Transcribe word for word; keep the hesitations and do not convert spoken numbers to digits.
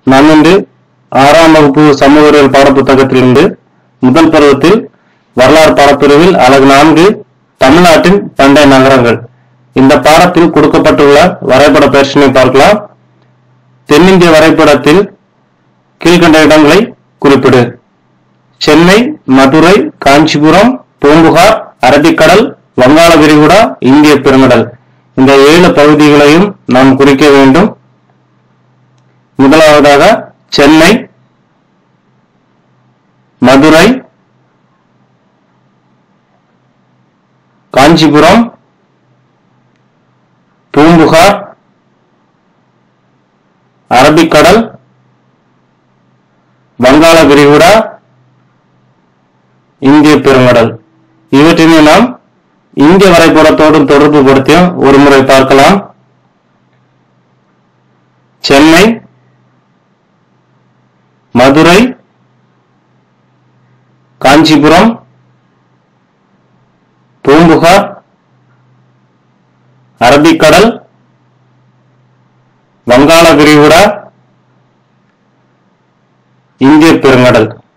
நாம் இன்று ஆறாம் வகுப்பு சமூகவியல் பாடப்புத்தகத்திலிருந்து முதல் பருவத்தில் வரலாறு பாடப்பிரிவில் அலகு நான்கு தமிழ்நாட்டின் பண்டைய நகரங்கள் இந்த பாடத்தில் கொடுக்கப்பட்டுள்ள வரைபட பயிற்சியை பார்க்கலாம். தென்னிந்திய வரைபடத்தில் கீழ்கண்ட இடங்களை குறிப்பிடு. சென்னை, மதுரை, காஞ்சிபுரம், பூம்புகார், அரபிக்கடல், வங்காள விரிகுடா, இந்திய பெருங்கடல் இந்த ஏழு பகுதிகளையும் நாம் குறிக்க வேண்டும். முதலாவதாக சென்னை, மதுரை, காஞ்சிபுரம், பூம்புகார், அரபிக்கடல், வங்காள விரிகுடா, இந்திய பெருங்கடல் இவற்றினை நாம் இந்திய வரைபடத்தோடு தொடர்பு படுத்தி ஒரு முறை பார்க்கலாம். சென்னை, மதுரை, காஞ்சிபுரம், பூம்புகார், அரபிக்கடல், வங்காள விரிகுடா, இந்திய பெருங்கடல்